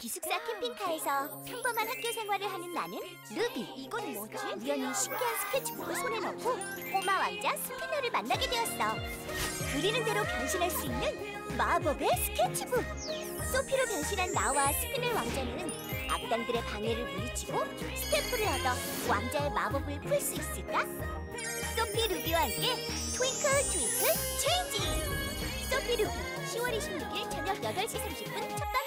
기숙사 캠핑카에서 평범한 학교 생활을 하는 나는 루비. 이건 뭐지? 우연히 신기한 스케치북을 손에 넣고 꼬마 왕자 스피너를 만나게 되었어. 그리는 대로 변신할 수 있는 마법의 스케치북. 소피로 변신한 나와 스피너 왕자는 악당들의 방해를 물리치고 스태프를 얻어 왕자의 마법을 풀 수 있을까? 소피 루비와 함께 트윙클 트윙클 체인지! 소피 루비 10월 26일 저녁 8시 30분 첫